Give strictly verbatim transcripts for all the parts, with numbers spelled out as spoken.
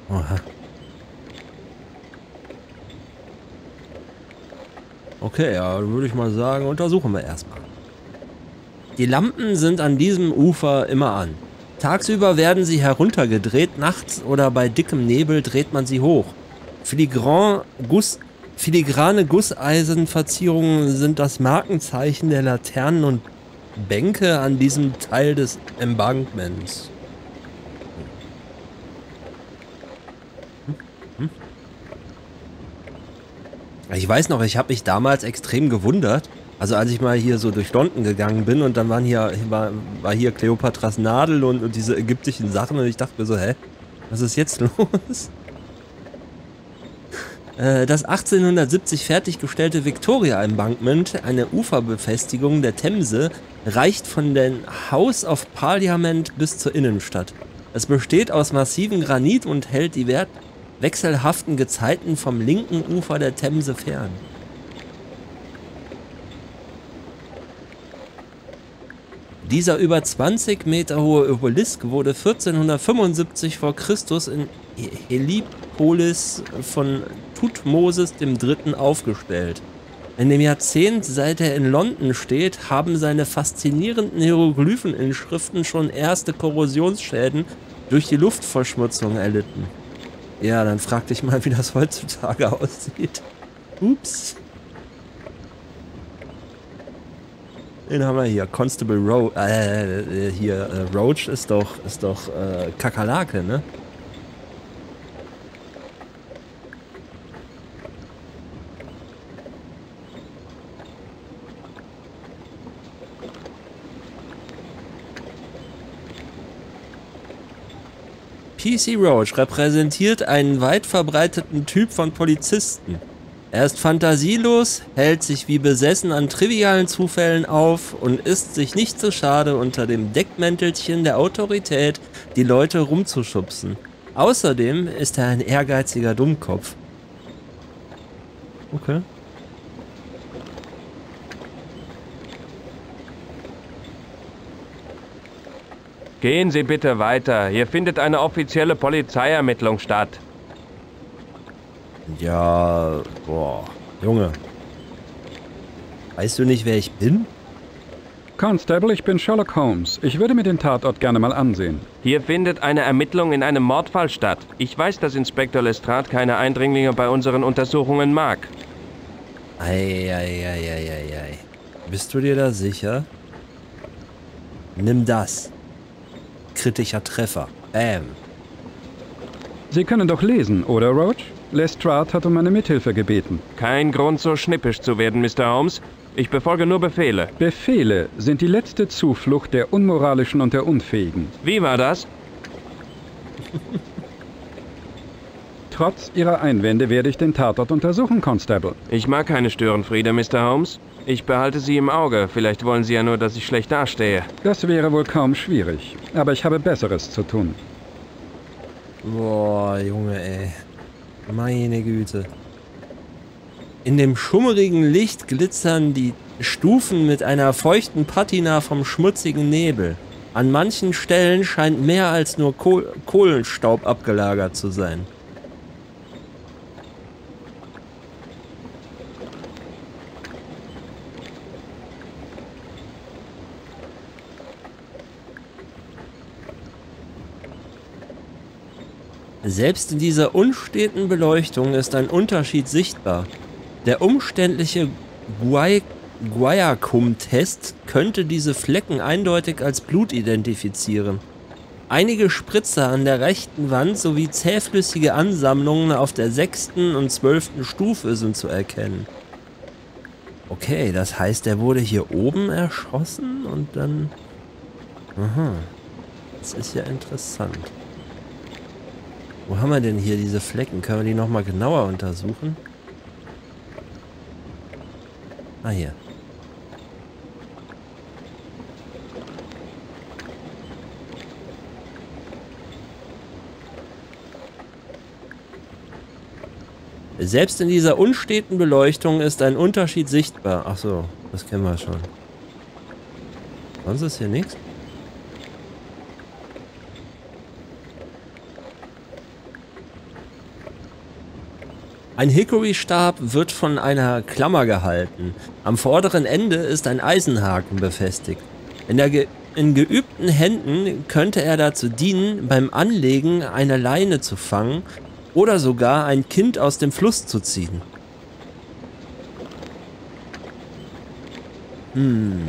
Aha. Okay, ja, würde ich mal sagen, untersuchen wir erstmal. Die Lampen sind an diesem Ufer immer an. Tagsüber werden sie heruntergedreht, nachts oder bei dickem Nebel dreht man sie hoch. Filigran Guss, filigrane Gusseisenverzierungen sind das Markenzeichen der Laternen und Bänke an diesem Teil des Embankments. Hm? Hm? Ich weiß noch, ich habe mich damals extrem gewundert. Also als ich mal hier so durch London gegangen bin und dann waren hier, war, war hier Kleopatras Nadel und, und diese ägyptischen Sachen und ich dachte mir so, hä, was ist jetzt los? äh, das achtzehnhundertsiebzig fertiggestellte Victoria Embankment, eine Uferbefestigung der Themse, reicht von dem House of Parliament bis zur Innenstadt. Es besteht aus massivem Granit und hält die Wert wechselhaften Gezeiten vom linken Ufer der Themse fern. Dieser über zwanzig Meter hohe Obelisk wurde vierzehnhundertfünfundsiebzig vor Christus in Heliopolis von Thutmosis dem Dritten aufgestellt. In dem Jahrzehnt, seit er in London steht, haben seine faszinierenden Hieroglypheninschriften schon erste Korrosionsschäden durch die Luftverschmutzung erlitten. Ja, dann frag dich mal, wie das heutzutage aussieht. Ups. Den haben wir hier. Constable Roach. Äh, hier, äh, Roach ist doch, ist doch, äh, Kakerlake, ne? P C Roach repräsentiert einen weit verbreiteten Typ von Polizisten. Er ist fantasielos, hält sich wie besessen an trivialen Zufällen auf und ist sich nicht so schade, unter dem Deckmäntelchen der Autorität die Leute rumzuschubsen. Außerdem ist er ein ehrgeiziger Dummkopf. Okay. Gehen Sie bitte weiter. Hier findet eine offizielle Polizeiermittlung statt. Ja, boah, Junge. Weißt du nicht, wer ich bin? Constable, ich bin Sherlock Holmes. Ich würde mir den Tatort gerne mal ansehen. Hier findet eine Ermittlung in einem Mordfall statt. Ich weiß, dass Inspektor Lestrade keine Eindringlinge bei unseren Untersuchungen mag. Eieieiei. Bist du dir da sicher? Nimm das. Kritischer Treffer. Bam. Sie können doch lesen, oder, Roach? Lestrade hat um meine Mithilfe gebeten. Kein Grund, so schnippisch zu werden, Mister Holmes. Ich befolge nur Befehle. Befehle sind die letzte Zuflucht der Unmoralischen und der Unfähigen. Wie war das? Trotz Ihrer Einwände werde ich den Tatort untersuchen, Constable. Ich mag keine Störenfriede, Mister Holmes. Ich behalte Sie im Auge. Vielleicht wollen Sie ja nur, dass ich schlecht dastehe. Das wäre wohl kaum schwierig. Aber ich habe Besseres zu tun. Boah, Junge, ey. Meine Güte. In dem schummrigen Licht glitzern die Stufen mit einer feuchten Patina vom schmutzigen Nebel. An manchen Stellen scheint mehr als nur Kohl- Kohlenstaub abgelagert zu sein. Selbst in dieser unsteten Beleuchtung ist ein Unterschied sichtbar. Der umständliche Guaiacum-Test könnte diese Flecken eindeutig als Blut identifizieren. Einige Spritzer an der rechten Wand sowie zähflüssige Ansammlungen auf der sechsten und zwölften Stufe sind zu erkennen. Okay, das heißt, er wurde hier oben erschossen und dann... Aha, das ist ja interessant. Wo haben wir denn hier diese Flecken? Können wir die nochmal genauer untersuchen? Ah, hier. Selbst in dieser unsteten Beleuchtung ist ein Unterschied sichtbar. Ach so, das kennen wir schon. Sonst ist hier nichts. Ein Hickory-Stab wird von einer Klammer gehalten. Am vorderen Ende ist ein Eisenhaken befestigt. In, der ge in geübten Händen könnte er dazu dienen, beim Anlegen eine Leine zu fangen oder sogar ein Kind aus dem Fluss zu ziehen. Hm.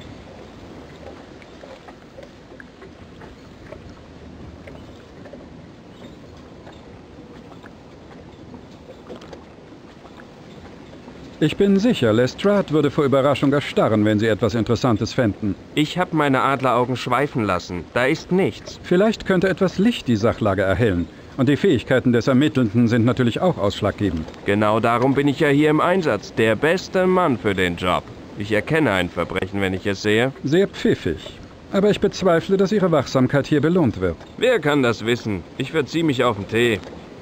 Ich bin sicher, Lestrade würde vor Überraschung erstarren, wenn Sie etwas Interessantes fänden. Ich habe meine Adleraugen schweifen lassen. Da ist nichts. Vielleicht könnte etwas Licht die Sachlage erhellen. Und die Fähigkeiten des Ermittelnden sind natürlich auch ausschlaggebend. Genau darum bin ich ja hier im Einsatz. Der beste Mann für den Job. Ich erkenne ein Verbrechen, wenn ich es sehe. Sehr pfiffig. Aber ich bezweifle, dass Ihre Wachsamkeit hier belohnt wird. Wer kann das wissen? Ich verziehe mich auf den Tee.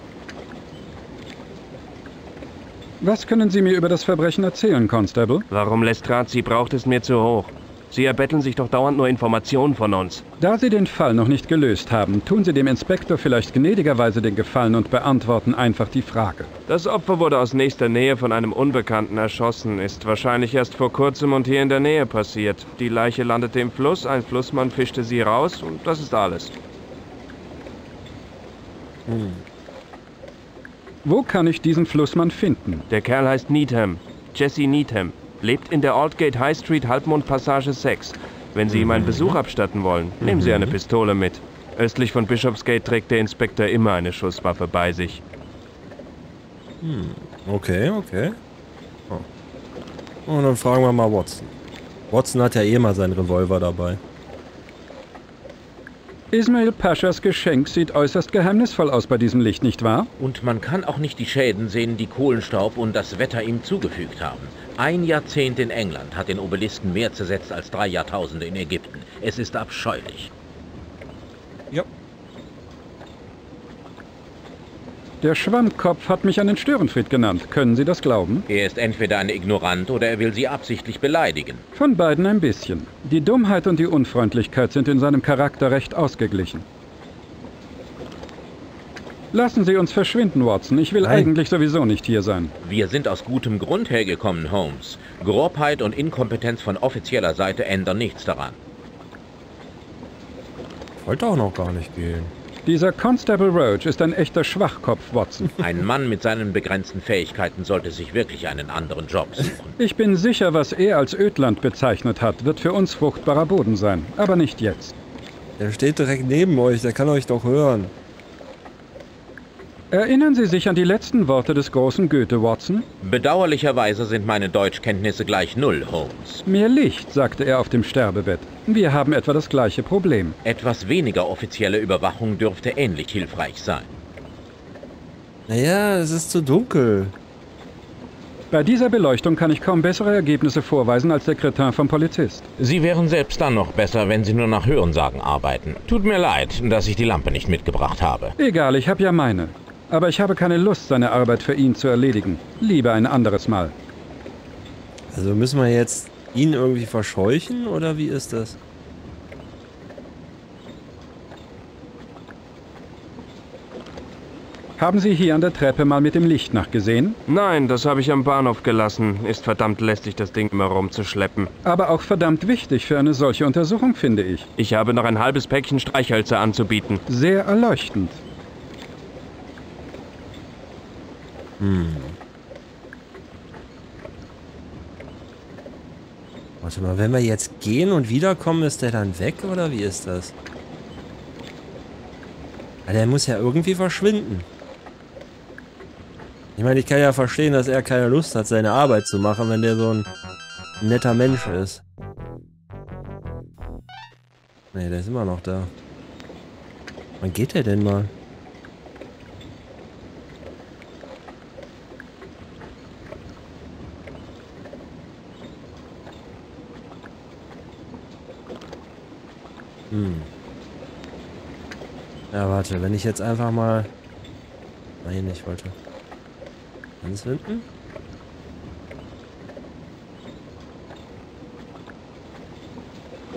Was können Sie mir über das Verbrechen erzählen, Constable? Warum Lestrade Sie braucht, ist mir zu hoch. Sie erbetteln sich doch dauernd nur Informationen von uns. Da Sie den Fall noch nicht gelöst haben, tun Sie dem Inspektor vielleicht gnädigerweise den Gefallen und beantworten einfach die Frage. Das Opfer wurde aus nächster Nähe von einem Unbekannten erschossen, ist wahrscheinlich erst vor kurzem und hier in der Nähe passiert. Die Leiche landete im Fluss, ein Flussmann fischte sie raus und das ist alles. Hm. Wo kann ich diesen Flussmann finden? Der Kerl heißt Needham, Jesse Needham. Lebt in der Aldgate High Street, Halbmondpassage sechs. Wenn Sie ihm einen Besuch abstatten wollen, nehmen Sie eine Pistole mit. Östlich von Bishopsgate trägt der Inspektor immer eine Schusswaffe bei sich. Hm, okay, okay. Oh. Und dann fragen wir mal Watson. Watson hat ja eh mal seinen Revolver dabei. Ismail Paschas Geschenk sieht äußerst geheimnisvoll aus bei diesem Licht, nicht wahr? Und man kann auch nicht die Schäden sehen, die Kohlenstaub und das Wetter ihm zugefügt haben. Ein Jahrzehnt in England hat den Obelisken mehr zersetzt als drei Jahrtausende in Ägypten. Es ist abscheulich. Ja. Der Schwammkopf hat mich einen Störenfried genannt. Können Sie das glauben? Er ist entweder ein Ignorant oder er will Sie absichtlich beleidigen. Von beiden ein bisschen. Die Dummheit und die Unfreundlichkeit sind in seinem Charakter recht ausgeglichen. Lassen Sie uns verschwinden, Watson. Ich will Nein. eigentlich sowieso nicht hier sein. Wir sind aus gutem Grund hergekommen, Holmes. Grobheit und Inkompetenz von offizieller Seite ändern nichts daran. Ich wollte auch noch gar nicht gehen. Dieser Constable Roach ist ein echter Schwachkopf, Watson. Ein Mann mit seinen begrenzten Fähigkeiten sollte sich wirklich einen anderen Job suchen. Ich bin sicher, was er als Ödland bezeichnet hat, wird für uns fruchtbarer Boden sein. Aber nicht jetzt. Der steht direkt neben euch, der kann euch doch hören. Erinnern Sie sich an die letzten Worte des großen Goethe, Watson? Bedauerlicherweise sind meine Deutschkenntnisse gleich null, Holmes. Mehr Licht, sagte er auf dem Sterbebett. Wir haben etwa das gleiche Problem. Etwas weniger offizielle Überwachung dürfte ähnlich hilfreich sein. Naja, es ist zu dunkel. Bei dieser Beleuchtung kann ich kaum bessere Ergebnisse vorweisen als der Kretin vom Polizist. Sie wären selbst dann noch besser, wenn Sie nur nach Hörensagen arbeiten. Tut mir leid, dass ich die Lampe nicht mitgebracht habe. Egal, ich habe ja meine. Aber ich habe keine Lust, seine Arbeit für ihn zu erledigen. Lieber ein anderes Mal. Also müssen wir jetzt ihn irgendwie verscheuchen oder wie ist das? Haben Sie hier an der Treppe mal mit dem Licht nachgesehen? Nein, das habe ich am Bahnhof gelassen. Ist verdammt lästig, das Ding immer rumzuschleppen. Aber auch verdammt wichtig für eine solche Untersuchung, finde ich. Ich habe noch ein halbes Päckchen Streichhölzer anzubieten. Sehr erleuchtend. Hm. Warte mal, wenn wir jetzt gehen und wiederkommen, ist der dann weg oder wie ist das? Ja, der muss ja irgendwie verschwinden. Ich meine, ich kann ja verstehen, dass er keine Lust hat, seine Arbeit zu machen, wenn der so ein netter Mensch ist. Nee, der ist immer noch da. Wann geht der denn mal? Hm. Ja, warte, wenn ich jetzt einfach mal... Nein, ich wollte... Ganz hinten?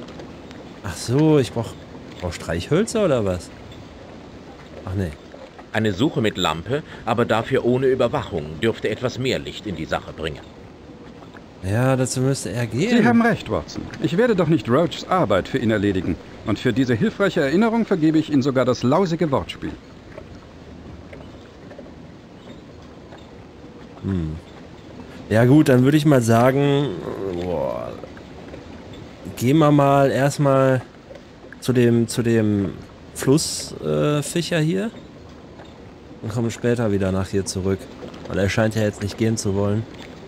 Ach so, ich brauch... brauch Streichhölzer oder was? Ach nee. Eine Suche mit Lampe, aber dafür ohne Überwachung, dürfte etwas mehr Licht in die Sache bringen. Ja, dazu müsste er gehen. Sie haben recht, Watson. Ich werde doch nicht Roachs Arbeit für ihn erledigen. Und für diese hilfreiche Erinnerung vergebe ich Ihnen sogar das lausige Wortspiel. Hm. Ja gut, dann würde ich mal sagen, boah, gehen wir mal erstmal zu dem, zu dem Flussfischer äh, hier und kommen später wieder nach hier zurück. Weil er scheint ja jetzt nicht gehen zu wollen.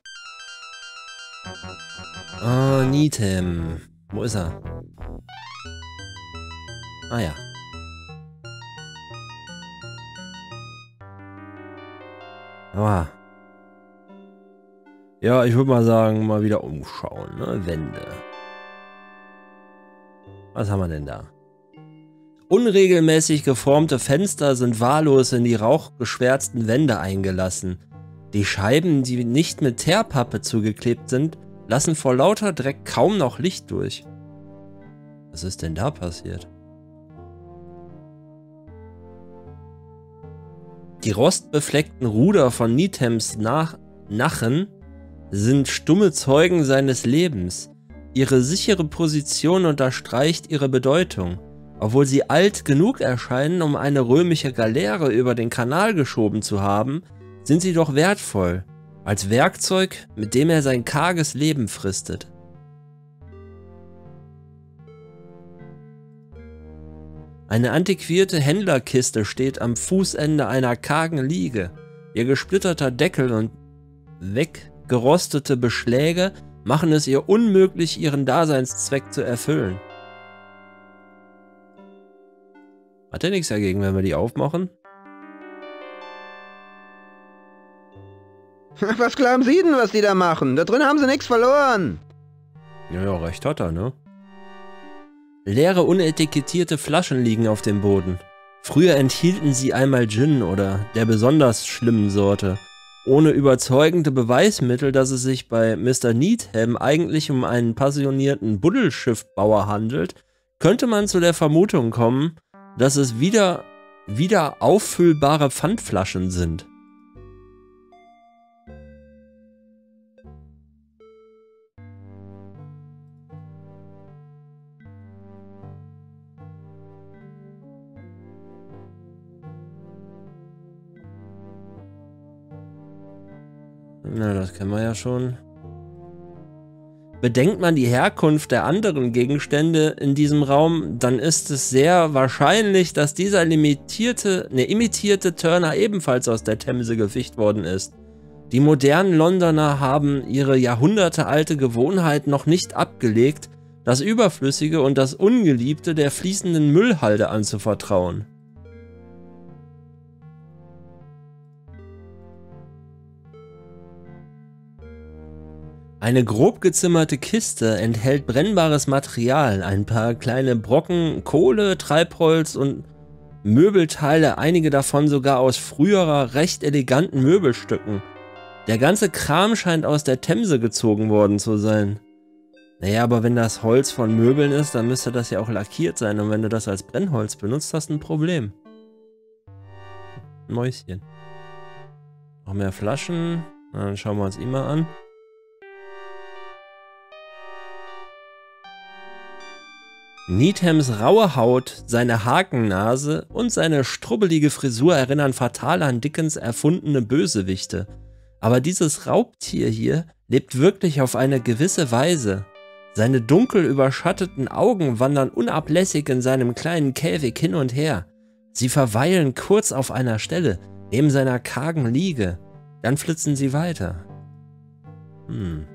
Oh, Needham. Wo ist er? Ah ja. Ah. Ja, ich würde mal sagen, mal wieder umschauen, ne? Wände. Was haben wir denn da? Unregelmäßig geformte Fenster sind wahllos in die rauchgeschwärzten Wände eingelassen. Die Scheiben, die nicht mit Teerpappe zugeklebt sind, lassen vor lauter Dreck kaum noch Licht durch. Was ist denn da passiert? Die rostbefleckten Ruder von Needhams Nach Nachen sind stumme Zeugen seines Lebens. Ihre sichere Position unterstreicht ihre Bedeutung. Obwohl sie alt genug erscheinen, um eine römische Galeere über den Kanal geschoben zu haben, sind sie doch wertvoll, als Werkzeug, mit dem er sein karges Leben fristet. Eine antiquierte Händlerkiste steht am Fußende einer kargen Liege. Ihr gesplitterter Deckel und weggerostete Beschläge machen es ihr unmöglich, ihren Daseinszweck zu erfüllen. Hat er nichts dagegen, wenn wir die aufmachen? Was glauben Sie denn, was die da machen? Da drin haben sie nichts verloren. Ja, ja, recht hat er, ne? Leere, unetikettierte Flaschen liegen auf dem Boden. Früher enthielten sie einmal Gin oder der besonders schlimmen Sorte. Ohne überzeugende Beweismittel, dass es sich bei Mister Needham eigentlich um einen passionierten Buddelschiffbauer handelt, könnte man zu der Vermutung kommen, dass es wieder, wieder auffüllbare Pfandflaschen sind. Na, das kennen wir ja schon. Bedenkt man die Herkunft der anderen Gegenstände in diesem Raum, dann ist es sehr wahrscheinlich, dass dieser limitierte, ne, imitierte Turner ebenfalls aus der Themse gefischt worden ist. Die modernen Londoner haben ihre jahrhundertealte Gewohnheit noch nicht abgelegt, das Überflüssige und das Ungeliebte der fließenden Müllhalde anzuvertrauen. Eine grob gezimmerte Kiste enthält brennbares Material, ein paar kleine Brocken Kohle, Treibholz und Möbelteile, einige davon sogar aus früherer, recht eleganten Möbelstücken. Der ganze Kram scheint aus der Themse gezogen worden zu sein. Naja, aber wenn das Holz von Möbeln ist, dann müsste das ja auch lackiert sein. Und wenn du das als Brennholz benutzt, hast du ein Problem. Mäuschen. Noch mehr Flaschen. Na, dann schauen wir uns ihn mal an. Needhams raue Haut, seine Hakennase und seine strubbelige Frisur erinnern fatal an Dickens erfundene Bösewichte. Aber dieses Raubtier hier lebt wirklich auf eine gewisse Weise. Seine dunkel überschatteten Augen wandern unablässig in seinem kleinen Käfig hin und her. Sie verweilen kurz auf einer Stelle, neben seiner kargen Liege. Dann flitzen sie weiter. Hm.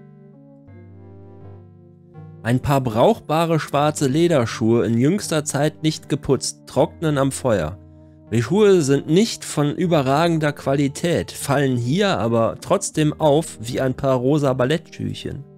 Ein paar brauchbare schwarze Lederschuhe, in jüngster Zeit nicht geputzt, trocknen am Feuer. Die Schuhe sind nicht von überragender Qualität, fallen hier aber trotzdem auf wie ein paar rosa Ballettschüchen.